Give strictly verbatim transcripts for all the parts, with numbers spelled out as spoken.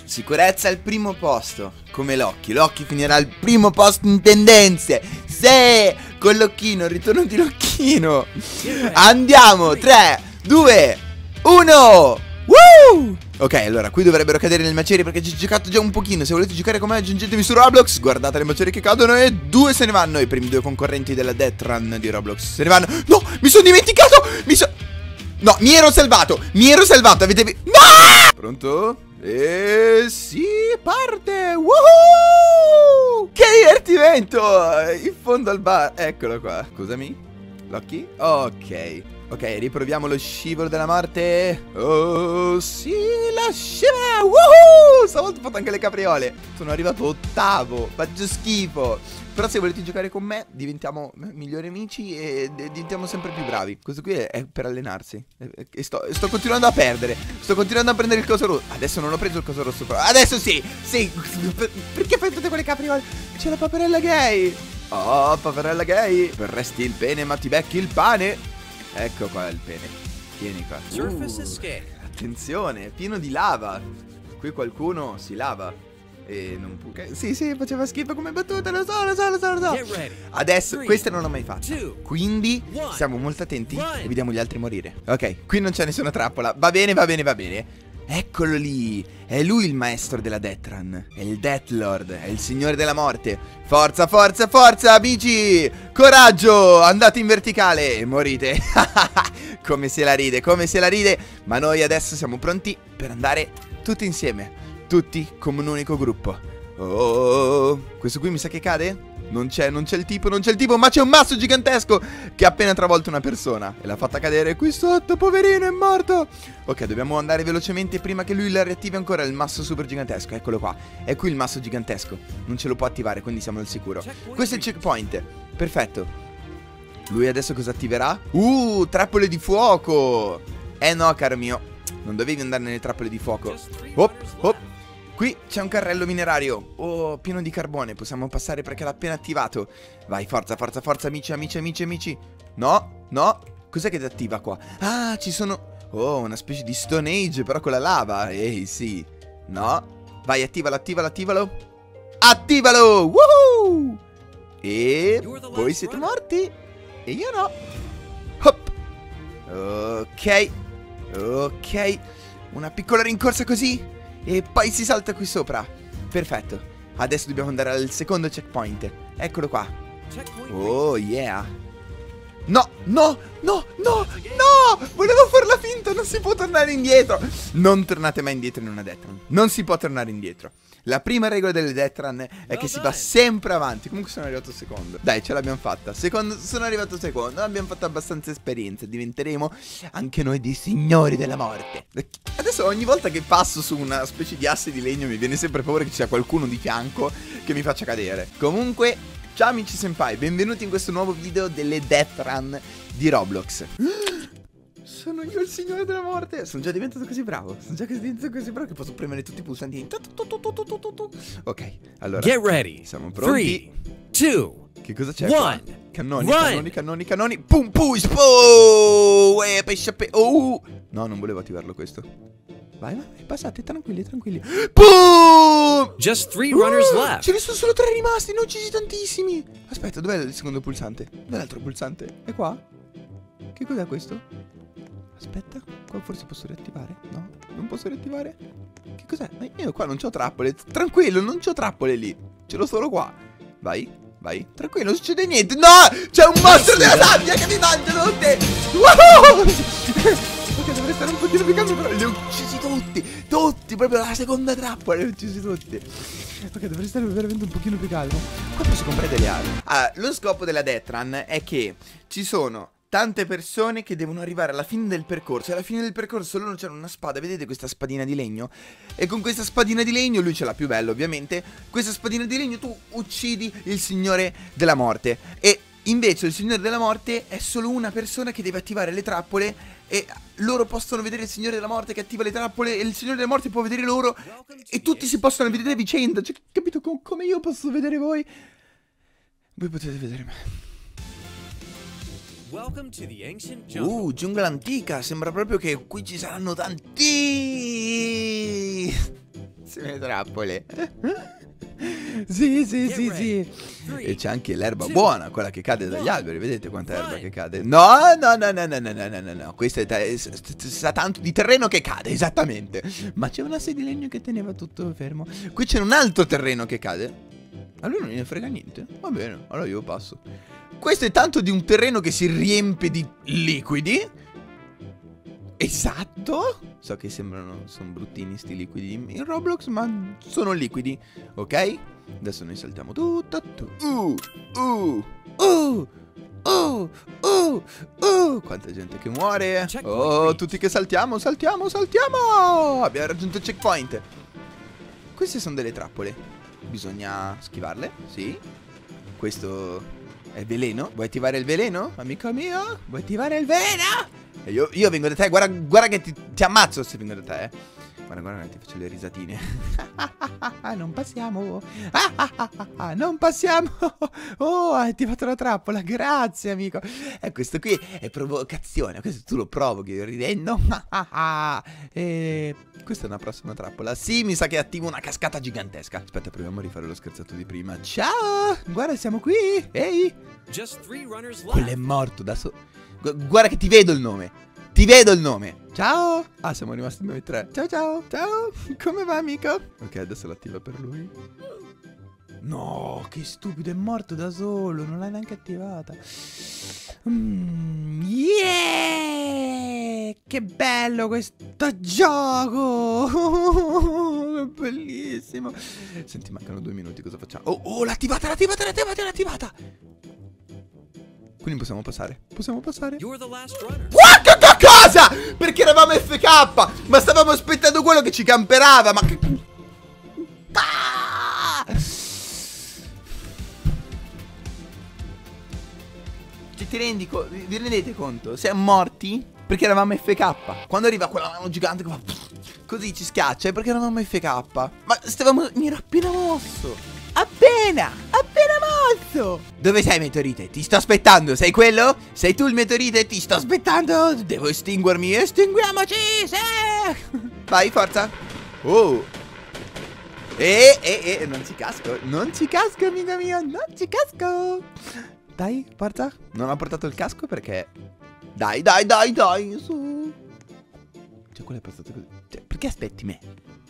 Sicurezza al primo posto, come Loki. Loki finirà al primo posto in tendenze. Se con l'occhino, il ritorno di l'occhino. Andiamo, tre, due, uno. Woo! Ok, allora, qui dovrebbero cadere le macerie perché ci ho giocato già un pochino. Se volete giocare con me aggiungetemi su Roblox. Guardate le macerie che cadono e due se ne vanno. I primi due concorrenti della Death Run di Roblox se ne vanno. No, mi sono dimenticato. Mi sono... No, mi ero salvato. Mi ero salvato, avete visto? No! Pronto? E sì, parte. Woohoo! Che divertimento. In fondo al bar. Eccolo qua. Scusami, Loki? Ok. Ok, riproviamo lo scivolo della morte. Oh, sì, la scivola. Woohoo! Stavolta ho fatto anche le capriole. Sono arrivato ottavo. Faccio schifo. Però se volete giocare con me, diventiamo migliori amici e diventiamo sempre più bravi. Questo qui è per allenarsi. E sto, sto continuando a perdere. Sto continuando a prendere il coso rosso. Adesso non ho preso il coso rosso, però adesso sì. Sì. Perché fai tutte quelle capriole? C'è la paperella gay. Oh, paperella gay. Vorresti il pene ma ti becchi il pane. Ecco qua il pene. Tieni qua. Uh, attenzione, è pieno di lava. Qui qualcuno si lava. E non può. Sì, sì, faceva schifo come battuta. Lo so, lo so, lo so, lo so. Adesso, queste non l'ho mai fatte. Quindi siamo molto attenti e vediamo gli altri morire. Ok, qui non c'è nessuna trappola. Va bene, va bene, va bene. Eccolo lì. È lui il maestro della Death Run. È il Death Lord. È il signore della morte. Forza, forza, forza, amici. Coraggio. Andate in verticale e morite. Come se la ride, come se la ride. Ma noi adesso siamo pronti per andare tutti insieme. Tutti come un unico gruppo. Oh, questo qui mi sa che cade? Non c'è, non c'è il tipo, non c'è il tipo, ma c'è un masso gigantesco che ha appena travolto una persona e l'ha fatta cadere qui sotto, poverino, è morto. Ok, dobbiamo andare velocemente prima che lui la riattivi ancora il masso super gigantesco. Eccolo qua, è qui il masso gigantesco. Non ce lo può attivare, quindi siamo al sicuro. Questo è il checkpoint, perfetto. Lui adesso cosa attiverà? Uh, trappole di fuoco. Eh no, caro mio, non dovevi andare nelle trappole di fuoco. Hop, hop. Qui c'è un carrello minerario. Oh, pieno di carbone. Possiamo passare perché l'ha appena attivato. Vai, forza, forza, forza, amici, amici, amici, amici. No, no. Cos'è che ti attiva qua? Ah, ci sono... Oh, una specie di Stone Age, però con la lava. Ehi, sì. No. Vai, attivalo, attivalo, attivalo. Attivalo! Woohoo! E voi siete morti. E io no. Hop. Ok. Ok. Una piccola rincorsa così. E poi si salta qui sopra. Perfetto. Adesso dobbiamo andare al secondo checkpoint. Eccolo qua. Oh yeah. No, no, no, no, no. Volevo fare la finta. Non si può tornare indietro. Non tornate mai indietro in una Death Run. Non si può tornare indietro. La prima regola delle Death Run è che si va sempre avanti. Comunque sono arrivato secondo. Dai, ce l'abbiamo fatta. Secondo, sono arrivato secondo. Abbiamo fatto abbastanza esperienza. Diventeremo anche noi dei signori della morte. Adesso ogni volta che passo su una specie di asse di legno mi viene sempre paura che ci sia qualcuno di fianco che mi faccia cadere. Comunque, ciao amici senpai, benvenuti in questo nuovo video delle Death Run di Roblox. Sono io il signore della morte. Sono già diventato così bravo. Sono già diventato così bravo che posso premere tutti i pulsanti. Ok, allora Get ready. Siamo pronti. three, two, che cosa c'è? one. Cannoni, Run. cannoni, cannoni, cannoni. Pum, pum, po. Eh, pesce, pe. Oh. No, non volevo attivarlo questo. Vai, vai, passate, tranquilli, tranquilli. Pum. Just three runners uh, left. Ce ne sono solo tre rimasti, non ci sono tantissimi. Aspetta, dov'è il secondo pulsante? Dov'è l'altro pulsante? È qua? Che cos'è questo? Aspetta, qua forse posso riattivare? No, non posso riattivare. Che cos'è? Ma io qua non c'ho trappole. Tranquillo, non c'ho trappole lì. Ce l'ho solo qua. Vai, vai. Tranquillo, non succede niente. No! C'è un mostro della sabbia che mi mangia tutti. Wow! Ok, dovrei stare un pochino più calmo, però li ho uccisi tutti. Tutti, proprio la seconda trappola li ho uccisi tutti. Ok, dovrei stare veramente un pochino più calmo. Qua posso comprare delle armi. Ah, lo scopo della Death Run è che ci sono tante persone che devono arrivare alla fine del percorso. E alla fine del percorso loro c'hanno una spada. Vedete questa spadina di legno? E con questa spadina di legno, lui ce l'ha più bella ovviamente. Questa spadina di legno tu uccidi il signore della morte. E invece il signore della morte è solo una persona che deve attivare le trappole. E loro possono vedere il signore della morte che attiva le trappole. E il signore della morte può vedere loro. E tutti si possono vedere a vicenda. Cioè, capito com come io posso vedere voi? Voi potete vedere me. Uh, giungla antica. Sembra proprio che qui ci saranno tanti. Sì, bellissime trappole. Sì, sì, sì, sì. E c'è anche l'erba buona, quella che cade dagli alberi. Vedete quanta erba che cade? No, no, no, no, no, no, no, no, no, no. Questo è, sa tanto di terreno che cade, esattamente. Ma c'è una sedia di legno che teneva tutto fermo. Qui c'è un altro terreno che cade. A lui non gliene frega niente. Va bene, allora io passo. Questo è tanto di un terreno che si riempie di liquidi. Esatto. So che sembrano, sono bruttini sti liquidi in Roblox, ma sono liquidi, ok? Adesso noi saltiamo tutto. Uh, uh, uh, uh, uh, uh. Quanta gente che muore. Oh, tutti che saltiamo, saltiamo, saltiamo. Abbiamo raggiunto il checkpoint. Queste sono delle trappole. Bisogna schivarle, sì. Questo è veleno. Vuoi attivare il veleno, amico mio? Vuoi attivare il veleno? E io, io vengo da te, guarda, guarda che ti, ti ammazzo se vengo da te, eh. Guarda, guarda che ti faccio le risatine. Non passiamo. Non passiamo. Oh, hai attivato la trappola, grazie amico. E questo qui è provocazione. Questo tu lo provochi ridendo. E questa è una prossima trappola. Sì, mi sa che attivo una cascata gigantesca. Aspetta, proviamo a rifare lo scherzato di prima. Ciao, guarda, siamo qui. Ehi. Quello è morto da solo. Guarda che ti vedo il nome. Ti vedo il nome. Ciao. Ah, siamo rimasti noi tre. Ciao, ciao. Ciao. Come va, amico? Ok, adesso l'attiva per lui. No, che stupido, è morto da solo. Non l'hai neanche attivata. Mm, yeah! Che bello questo gioco. È bellissimo. Senti, mancano due minuti. Cosa facciamo? Oh, oh, l'ha attivata, l'ha attivata, l'ha attivata, l'ha attivata. Quindi possiamo passare. Possiamo passare. Guarda cosa! Perché eravamo F K. Ma stavamo aspettando quello che ci camperava. Ma che... Ah! Ci ti rendi conto? Vi rendete conto? Siamo morti perché eravamo F K. Quando arriva quella mano gigante che fa... Così ci schiaccia. È perché eravamo F K. Ma stavamo... Mi ero appena mosso. Appena, appena mosso. Dove sei, meteorite? Ti sto aspettando, sei quello? Sei tu il meteorite? Ti sto aspettando. Devo estinguermi, estinguiamoci, sì. Vai, forza. Oh. E, e, e, non ci casco. Non ci casco, amico mio, non ci casco. Dai, forza. Non ho portato il casco perché... Dai, dai, dai, dai, su. Cioè, quello è passato così. Cioè, perché aspetti me?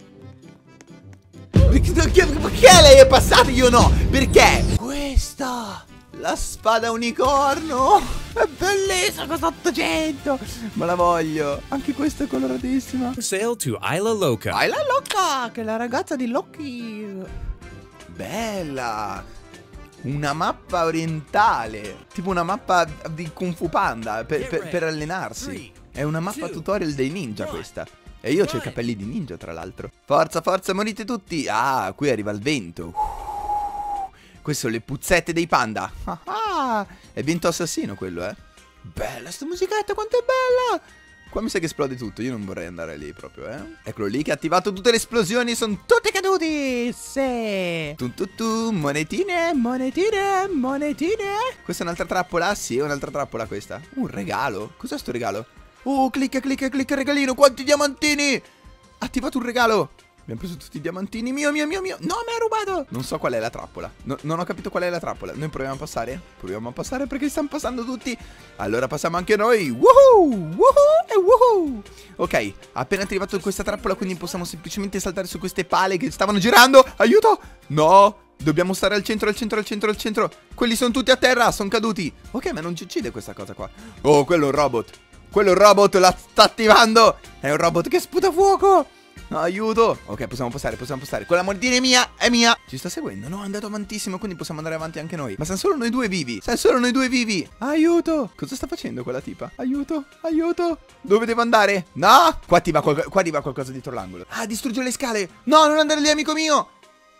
Perché lei è passata e io no? Perché? Questa, la spada unicorno. È bellissima, costa ottocento. Ma la voglio. Anche questa è coloratissima. Sale to Isla Loca. Isla Loca, che è la ragazza di Loki. Bella. Una mappa orientale. Tipo una mappa di Kung Fu Panda per, per, per allenarsi. È una mappa tutorial dei ninja questa. E io ho i capelli di ninja, tra l'altro. Forza, forza, morite tutti. Ah, qui arriva il vento. uh, Queste sono le puzzette dei panda. ah, ah. È vento assassino quello, eh. Bella sta musichetta, quanto è bella. Qua mi sa che esplode tutto. Io non vorrei andare lì proprio, eh. Eccolo lì che ha attivato tutte le esplosioni. Sono tutti caduti. Sì. Tu, tu, tu. Monetine, monetine, monetine. Questa è un'altra trappola? Sì, è un'altra trappola questa. Un regalo. Cos'è sto regalo? Oh, clicca, clicca, clicca, regalino. Quanti diamantini. Attivato un regalo. Abbiamo preso tutti i diamantini. Mio, mio, mio, mio. No, mi ha rubato. Non so qual è la trappola. No, non ho capito qual è la trappola. Noi proviamo a passare? Proviamo a passare perché stanno passando tutti. Allora passiamo anche noi. Woohoo, woohoo e woohoo. Ok, appena attivato questa trappola, quindi possiamo semplicemente saltare su queste pale che stavano girando. Aiuto. No. Dobbiamo stare al centro, al centro, al centro, al centro. Quelli sono tutti a terra, sono caduti. Ok, ma non ci uccide questa cosa qua. Oh, quello è un robot. Quello è un robot, la sta attivando. È un robot che sputa fuoco. No, aiuto. Ok, possiamo passare, possiamo passare. Quella monetina è mia, è mia. Ci sta seguendo? No, è andato avantissimo, quindi possiamo andare avanti anche noi. Ma siamo solo noi due vivi. Siamo solo noi due vivi. Aiuto. Cosa sta facendo quella tipa? Aiuto, aiuto. Dove devo andare? No. Qua ti va, qual qua arriva qualcosa dietro l'angolo. Ah, distrugge le scale. No, non andare lì, amico mio.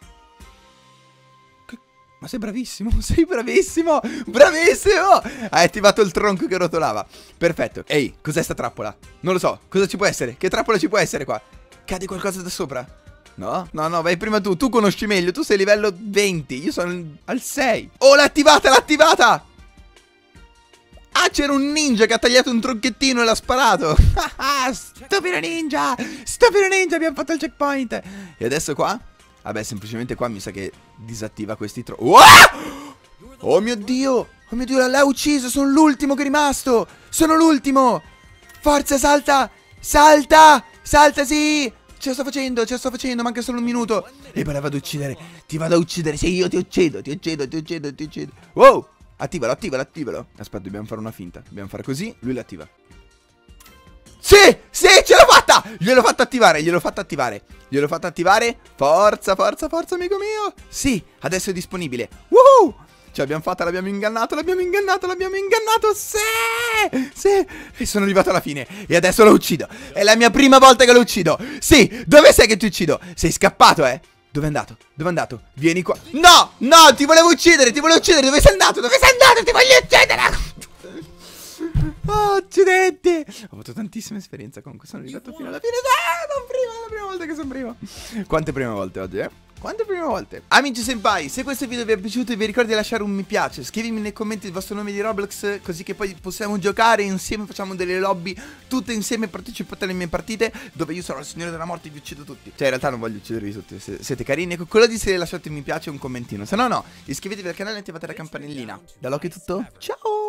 Ma sei bravissimo, sei bravissimo, bravissimo. Hai attivato il tronco che rotolava. Perfetto. Ehi, cos'è sta trappola? Non lo so, cosa ci può essere? Che trappola ci può essere qua? Cade qualcosa da sopra? No? No, no, vai prima tu, tu conosci meglio. Tu sei livello venti, io sono al sei. Oh, l'ha attivata, l'ha attivata. Ah, c'era un ninja che ha tagliato un tronchettino e l'ha sparato. Ah, stupido ninja. Stupido ninja, abbiamo fatto il checkpoint. E adesso qua? Vabbè, semplicemente qua mi sa che disattiva questi tro... Oh! Oh mio Dio. Oh mio Dio, l'ha ucciso. Sono l'ultimo che è rimasto. Sono l'ultimo. Forza, salta. Salta. Salta, sì. Ce la sto facendo, ce la sto facendo, manca solo un minuto. E poi la vado a uccidere. Ti vado a uccidere, se io ti uccido, ti uccido, ti uccido, ti uccido. Wow, attivalo, attivalo, attivalo. Aspetta, dobbiamo fare una finta. Dobbiamo fare così, lui l'attiva. Sì, sì, ce l'ho fatta. Gliel'ho fatto attivare, gliel'ho fatto attivare. Gliel'ho fatto attivare. Forza, forza, forza, amico mio. Sì, adesso è disponibile. Woohoo. Ce l'abbiamo fatta, l'abbiamo ingannato, l'abbiamo ingannato, l'abbiamo ingannato. Sì, sì. E sono arrivato alla fine. E adesso lo uccido. È la mia prima volta che lo uccido. Sì, dove sei che ti uccido? Sei scappato, eh? Dove è andato? Dove è andato? Vieni qua. No, no, ti volevo uccidere, ti volevo uccidere. Dove sei andato? Dove sei andato? Ti voglio uccidere. Oh, accidenti. Ho avuto tantissima esperienza comunque. Sono arrivato fino alla fine. Ah, non prima, è la prima volta che sono primo. Quante prime volte oggi, eh? Quante prime volte? Amici senpai, se questo video vi è piaciuto vi ricordo di lasciare un mi piace. Scrivimi nei commenti il vostro nome di Roblox, così che poi possiamo giocare insieme. Facciamo delle lobby tutte insieme. Partecipate alle mie partite, dove io sarò il signore della morte e vi uccido tutti. Cioè in realtà non voglio uccidervi tutti, se siete carini. Ecco, quello di se lasciate un mi piace e un commentino. Se no no, iscrivetevi al canale e attivate la campanellina. Da Loki è tutto, ciao.